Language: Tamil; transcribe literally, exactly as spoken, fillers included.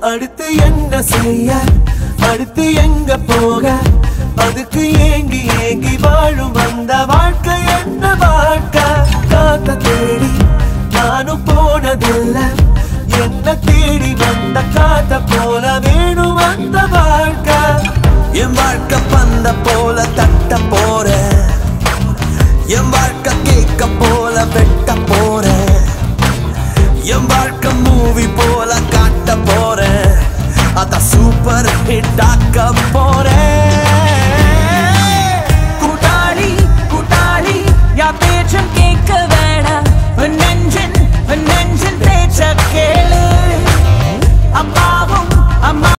அடுத்து என்ன செய்ய அடுத்து எங்க போக அதுக்கு ஏங்கி ஏங்கி வாழும் அந்த வாழ்க்கை என்ன வாழ்க்கை காத்த தேடி நானும் போனதில்லை என்ன தேடி வந்த காத்த போல வேணும் அந்த வாழ்க்கை என் வாழ்க்கை பந்த போல தட்ட போறேன் என் வாழ்க்கை கேட்க போல வெட்ட போறேன் என் வாழ்க்கை மூவி போல காட்ட போறேன் அத சூப்பர் ஹிட் ஆக்க போறேன்